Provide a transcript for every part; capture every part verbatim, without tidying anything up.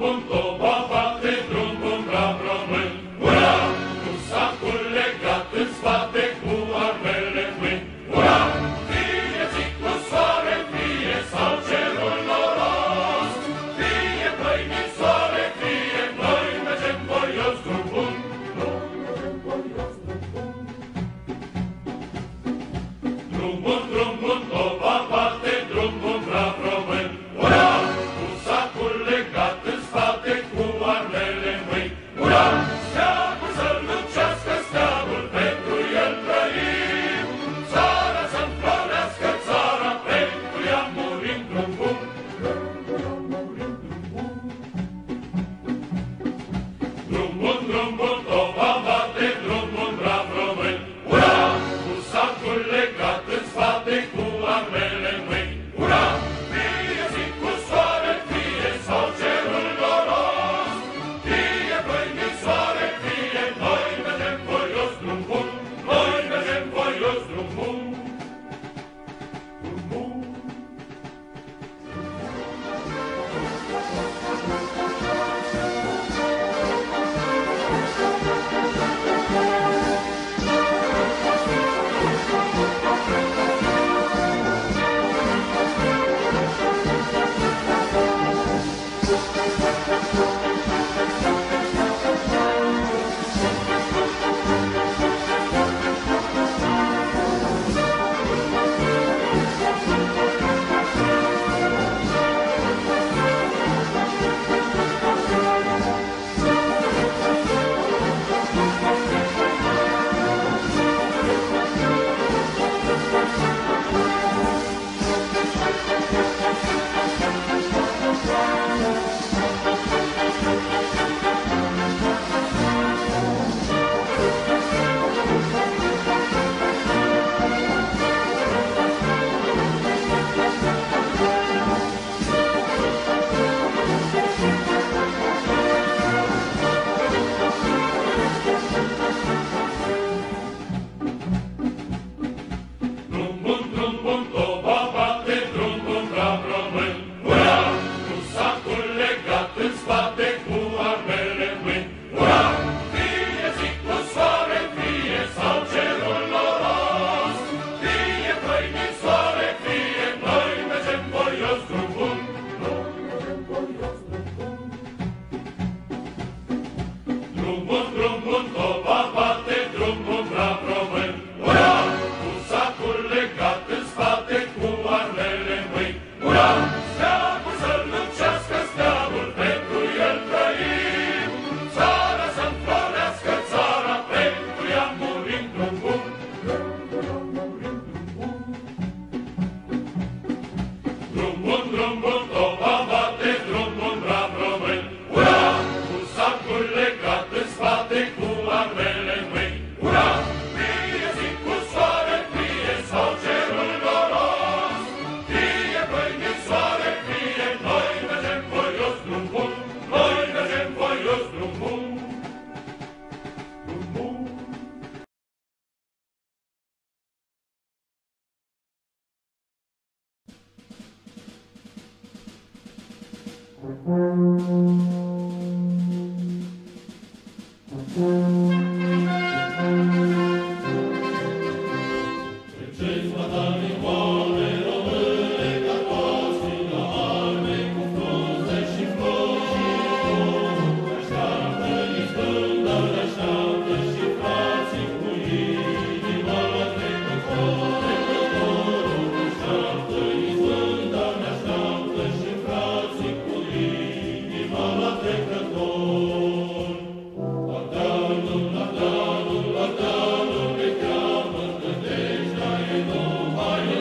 Mai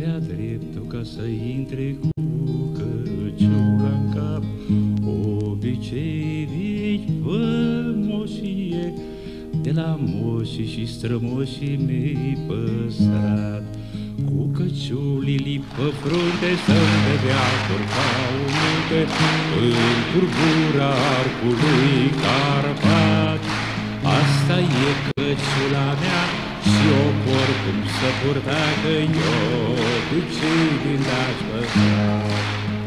avea dreptul ca să intre cu căciula în cap. Obicei vechi vămoșie de la moșii și strămoșii mei păstrat. Cu căciulii pe frunte să-mi vedea curca un munte în curbura arcului Carpat. Asta e căciula mea și o por cum să purta, că eu obicei din daci păstrat.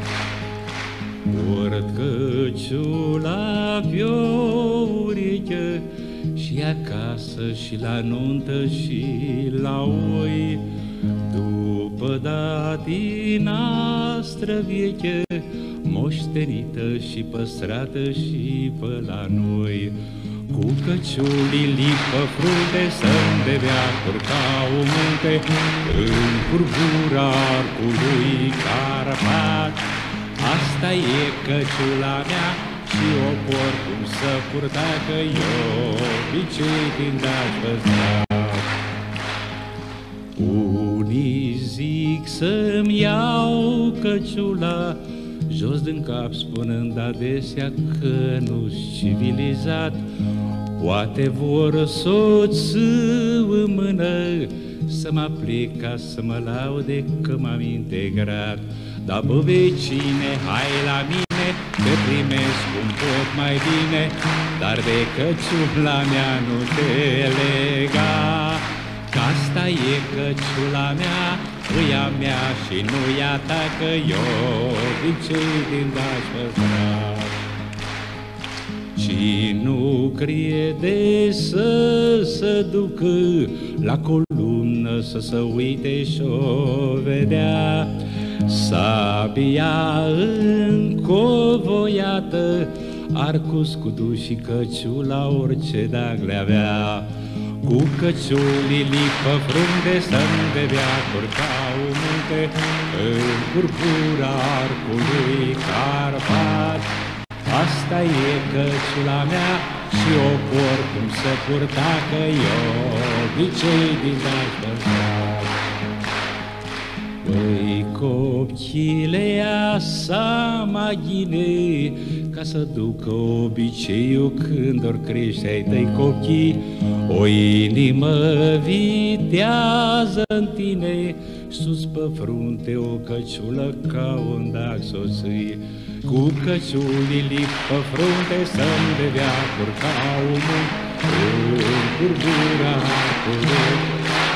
Port căciula pe-o ureche și acasă și la nuntă și la oi, după datina străveche, moștenită și păstrată și pe la noi. Cu căciulii pe frunte să-mi bevea curca o munte în curbura arcului Carpat. Asta e căciula mea și o por cum să purta, că eu obicei din daci păstrat. Unii zic să-mi iau căciula jos din cap, spunând adesea că nu-s civilizat. Poate vor soțul în mână să mă aplic ca să mă laude că m-am integrat. Dar bă, vecine, hai la mine, te primesc cum pot mai bine, dar de căciula mea nu te lega, că asta e căciula mea, ea mea și nu ea ta, că eu obicei din daci păstrat. Și nu crede să se ducă la columnă să se uite și-o vedea, sabia încovoiată, arcul, scudul și căciula orice dag le avea. Cu căciulii pe frunte să-mi bevea curca o munte în curbura arcului Carpat. Asta e căciula mea și o por cum să purta, că eu obicei din daci păstrat. Păi copchilea sa maghine, ca să ducă obiceiul când ori crește ai tăi copchii, o inimă vitează în tine, sus pe frunte o căciulă ca un dac soții. Cu căciulii pe frunte să-mi bevea curca o munte în curbura arcului.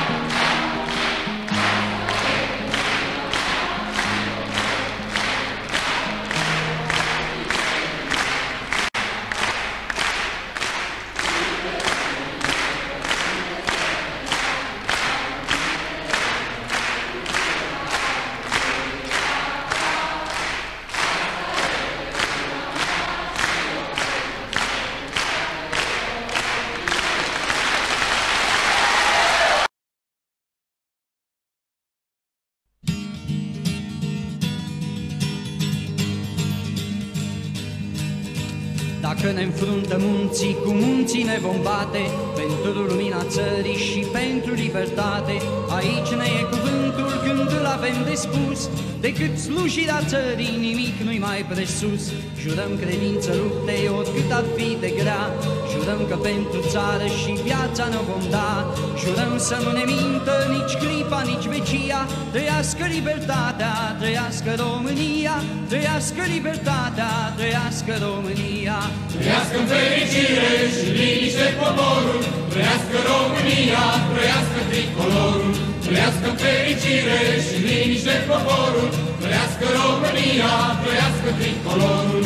Dacă ne înfruntă munții, cu munții ne vom bate, pentru lumina țării și pentru libertate. Aici ne e cuvântul când îl avem de spus, decât slujirea țării nimic nu-i mai presus. Jurăm credință luptei oricât ar fi de grea, jurăm că pentru țară și viața ne vom da. Jurăm să nu ne mintă nici clipa, nici vecia, trăiască libertatea, trăiască România, trăiască libertatea, trăiască România. Trăiască în fericire și liniște poporul, trăiască România, trăiască tricolorul. Trăiască în fericire și liniște poporul, trăiască România, trăiască tricolorul.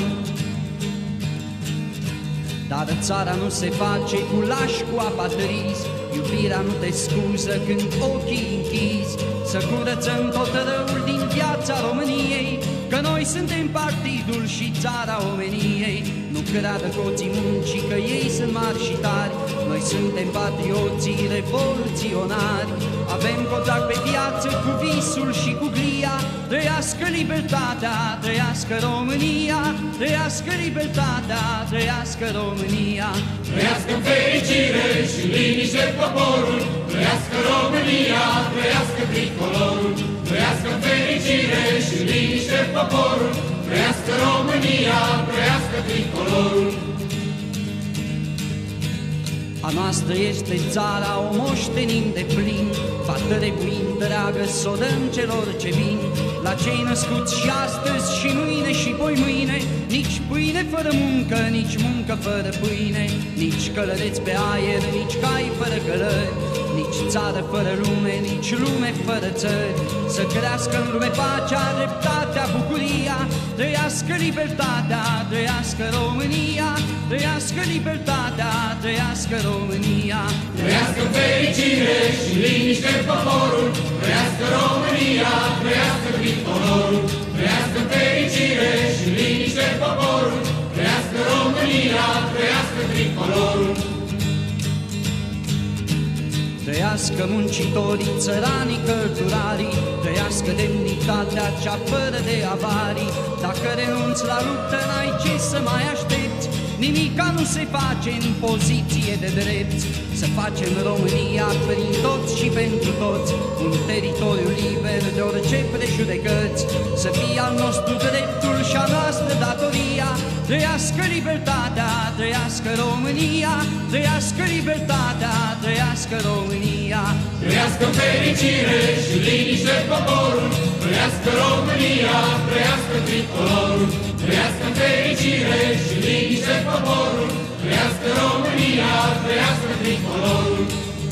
Dar țara nu se face cu lași, cu apatrizi, iubirea nu te scuză când ochii închizi. Să curățăm tot răul din viața României, că noi suntem partidul și țara omeniei. Nu creadă coții muncii că ei sunt mari și tari, noi suntem patrioții revoluționari. Avem contract pe viață cu visul și cu glia, trăiască libertatea, trăiască România, trăiască libertatea, trăiască România. Trăiască în fericire și liniște poporul, trăiască România, trăiască tricolorul. Trăiască poporul, trăiască România, trăiască tricolorul. A noastră este țara, o moștenim de plin, va trebui întreagă să o dăm celor ce vin. La cei născuți și astăzi și mâine și poi mâine, nici pâine fără muncă, nici muncă fără pâine, nici călăreți pe aer, nici cai fără călări, nici țară fără lume, nici lume fără țări. Să crească în lume pacea, dreptatea, bucuria, trăiască libertatea, trăiască România, trăiască libertatea, trăiască România. Trăiască în fericire și liniște poporul, trăiască România, trăiască tricolorul. Trăiască în fericire și liniște poporul, trăiască România, trăiască tricolorul. Trăiască muncitorii, țăranii, călturarii, trăiască demnitatea cea fără de avarii. Dacă renunți la luptă, n-ai ce să mai aștepți, nimica nu se face în poziție de drept. Să facem România prin toți și pentru toți un teritoriu liber de orice prejudecăți. Să fie al nostru dreptul și a noastră datoria, trăiască libertatea, trăiască România, trăiască libertatea, trăiască România. Trăiască în fericire și liniște poporul, trăiască România, trăiască tricolorul. Trăiască în fericire și liniște poporul, trăiască România, trăiască tricolorul.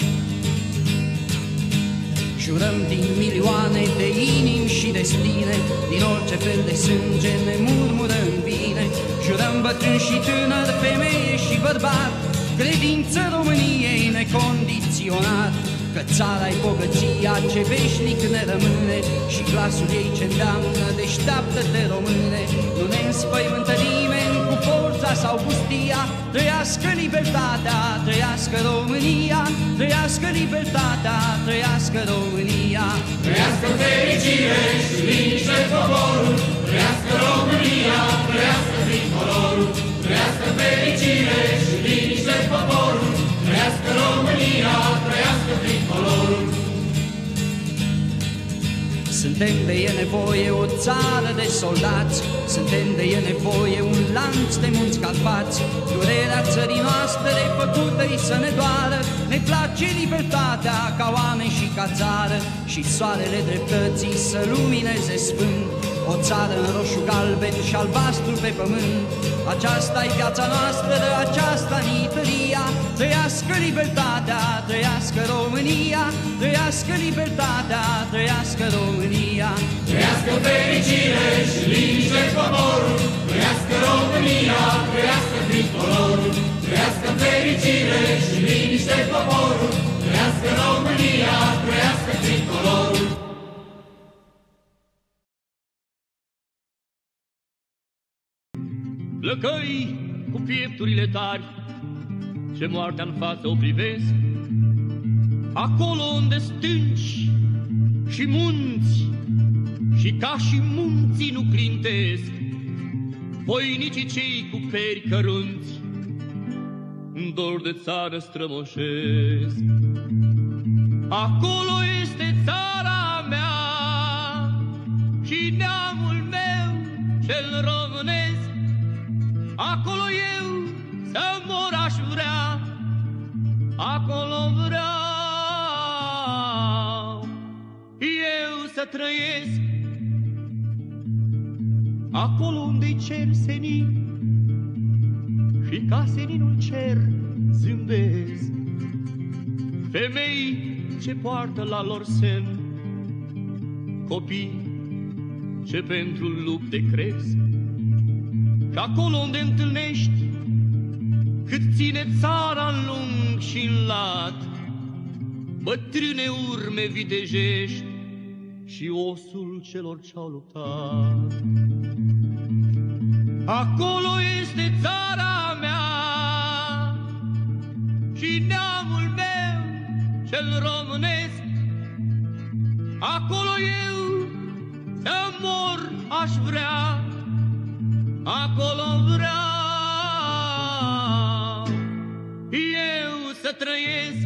Jurăm din milioane de inimi și de spine, din orice fel de sânge ne murmură în bine. Jurăm bătrâni și tânăr, femeie și bărbat, credință României necondiționat, că țara-i bogăția ce veșnic ne rămâne și glasul ei ce îndeamnă, deșteaptă-te române. Nu ne înspăimântă nimeni cu forța sau pustia, trăiască libertatea, trăiască România, trăiască libertatea, trăiască România. Trăiască fericire și liniște poporul, trăiască România, trăiască tricolorul. Trăiască fericire și liniște poporul, trăiască România, trăiască tricolorul. Suntem de e nevoie o țară de soldați, suntem de e nevoie un lanț de munți Carpați. Durerea țării noastre făcută-i să ne doară, ne place libertatea ca oameni și ca țară, și soarele dreptății să lumineze sfânt o țară în roșu, galben și albastru pe pământ. Aceasta-i viața noastră, aceasta-i Italia, trăiască libertatea, trăiască România, trăiască libertatea, trăiască România. Trăiască fericire și liniște poporul, trăiască România, trăiască tricolorul. Trăiască fericire și liniște poporul, trăiască România, trăiască tricolorul. Plăcăi cu piepturile tari, ce moartea-n față o privesc, acolo unde stânci și munți, și ca și munții nu clintesc, voinicii cei cu peri cărunți, în dor de țară strămoșesc. Acolo este țara mea și neamul meu cel românesc, acolo eu să mor aș vrea, acolo vreau eu să trăiesc, acolo unde-i cer senin și ca seninul cer zâmbesc. Femei ce poartă la lor semn copii ce pentru lupte cresc, și acolo unde întâlnești cât ține țara în lung și în lat, bătrâne urme vitejești și osul celor ce-au luptat. Acolo este țara mea și neamul meu cel românesc, acolo eu să mor aș vrea, acolo vreau eu să trăiesc,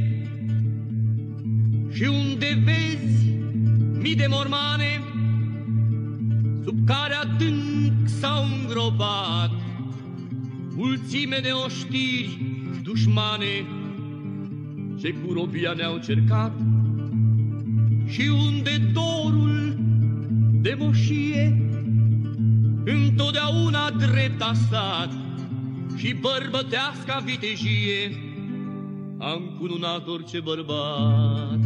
și unde vezi mii de mormane sub care adânc s-au îngropat, mulțime de oștiri dușmane ce cu robia ne-au cercat, și unde dorul de moșie întotdeauna drept a stat și bărbătească vitejie, am cununat orice bărbat.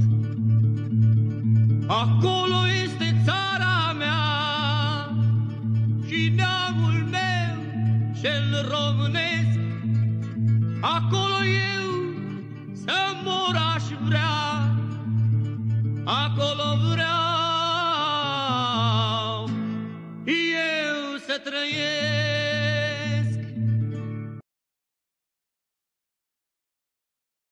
Acolo este țara mea și neamul meu cel românesc, acolo eu să mor aș vrea, acolo vreau eu să trăiesc.